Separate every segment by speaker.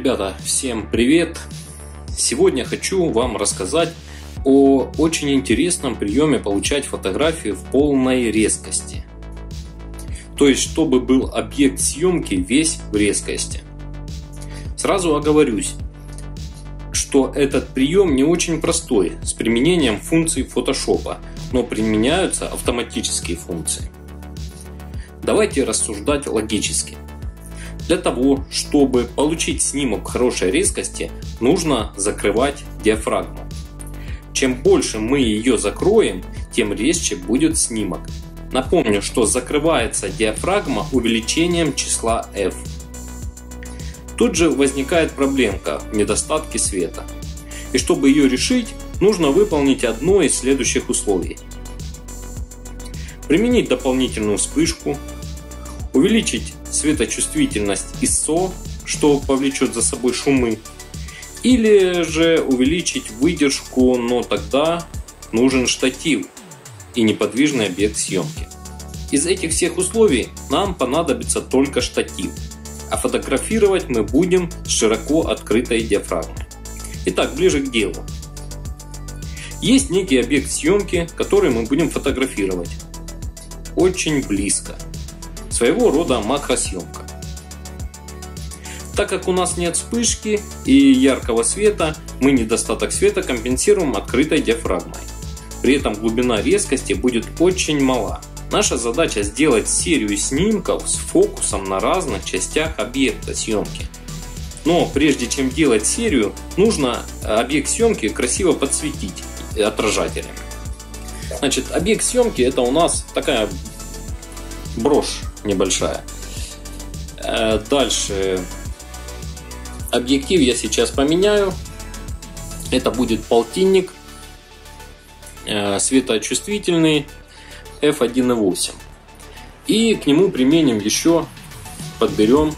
Speaker 1: Ребята, всем привет! Сегодня хочу вам рассказать о очень интересном приеме получать фотографии в полной резкости. То есть, чтобы был объект съемки весь в резкости. Сразу оговорюсь, что этот прием не очень простой, с применением функций фотошопа, но применяются автоматические функции. Давайте рассуждать логически. Для того, чтобы получить снимок хорошей резкости, нужно закрывать диафрагму. Чем больше мы ее закроем, тем резче будет снимок. Напомню, что закрывается диафрагма увеличением числа f. Тут же возникает проблемка в недостатке света. И чтобы ее решить, нужно выполнить одно из следующих условий. Применить дополнительную вспышку, увеличить светочувствительность ISO, что повлечет за собой шумы, или же увеличить выдержку, но тогда нужен штатив и неподвижный объект съемки. Из этих всех условий нам понадобится только штатив, а фотографировать мы будем с широко открытой диафрагмой. Итак, ближе к делу. Есть некий объект съемки, который мы будем фотографировать очень близко. Своего рода макросъемка. Так как у нас нет вспышки и яркого света, мы недостаток света компенсируем открытой диафрагмой. При этом глубина резкости будет очень мала. Наша задача сделать серию снимков с фокусом на разных частях объекта съемки. Но прежде чем делать серию, нужно объект съемки красиво подсветить отражателями. Значит, объект съемки — это у нас такая брошь небольшая. Дальше объектив я сейчас поменяю. Это будет полтинник, светочувствительный f1.8. И к нему применим еще, подберем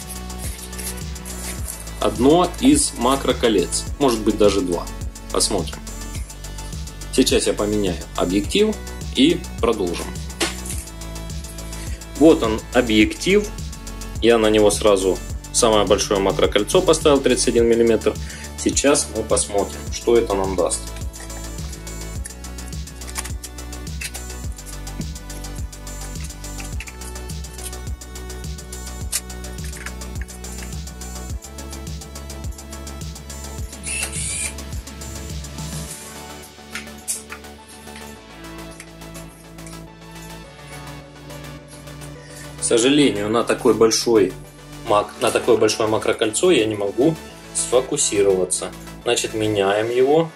Speaker 1: одно из макроколец. Может быть даже два. Посмотрим. Сейчас я поменяю объектив и продолжим. Вот он, объектив. Я на него сразу самое большое макрокольцо поставил, 31 мм. Сейчас мы посмотрим, что это нам даст. К сожалению, на такое большое макрокольцо я не могу сфокусироваться. Значит, меняем его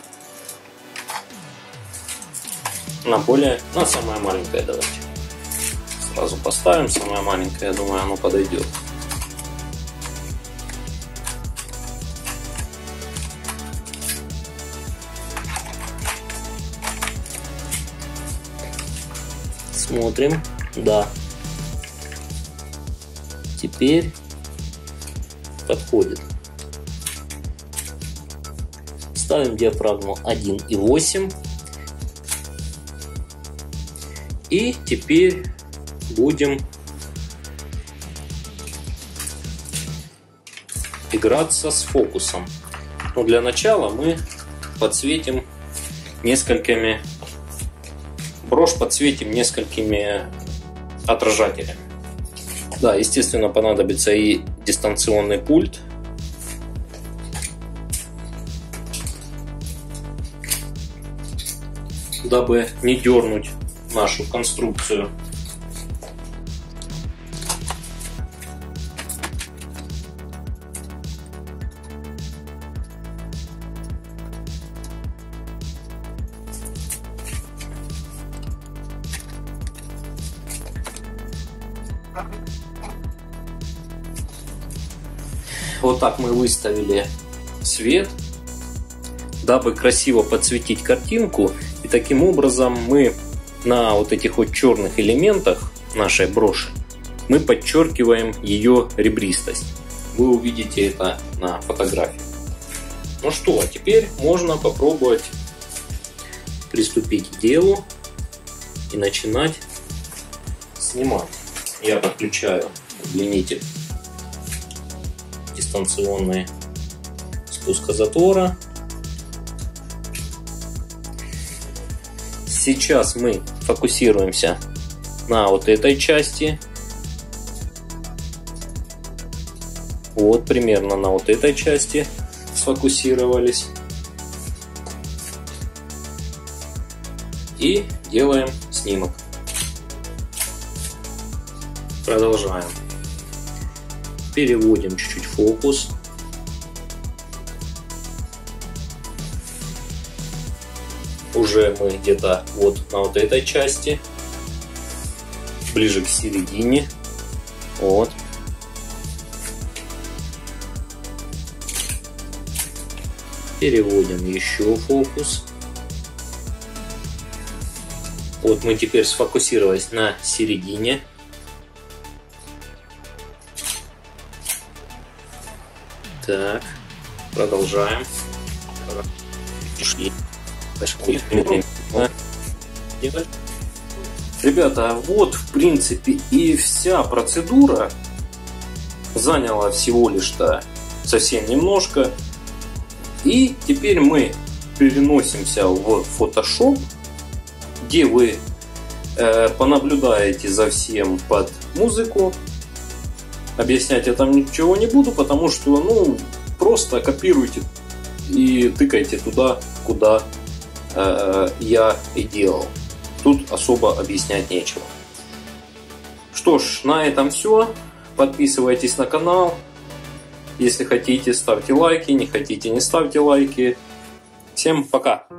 Speaker 1: на самое маленькое. Давайте сразу поставим самое маленькое. Я думаю, оно подойдет. Смотрим. Да. Теперь подходит. Ставим диафрагму 1.8. И теперь будем играться с фокусом. Но для начала мы подсветим брошь подсветим несколькими отражателями. Да, естественно, понадобится и дистанционный пульт. Дабы не дернуть нашу конструкцию. Вот так мы выставили свет, дабы красиво подсветить картинку. И таким образом мы на вот этих вот черных элементах нашей броши мы подчеркиваем ее ребристость. Вы увидите это на фотографии. Ну что, а теперь можно попробовать приступить к делу и начинать снимать. Я подключаю удлинитель дистанционные спуска затвора. Сейчас мы фокусируемся на вот этой части. Вот примерно на вот этой части сфокусировались. И делаем снимок. Продолжаем. Переводим чуть-чуть фокус. Уже мы где-то вот на вот этой части, ближе к середине. Вот. Переводим еще фокус. Вот мы теперь сфокусировались на середине. Так, продолжаем. Ребята, вот в принципе и вся процедура. Заняла всего лишь-то совсем немножко. И теперь мы переносимся в Photoshop, где вы понаблюдаете за всем под музыку. Объяснять я там ничего не буду, потому что просто копируйте и тыкайте туда, куда я и делал. Тут особо объяснять нечего. Что ж, на этом все. Подписывайтесь на канал. Если хотите, ставьте лайки. Не хотите, не ставьте лайки. Всем пока!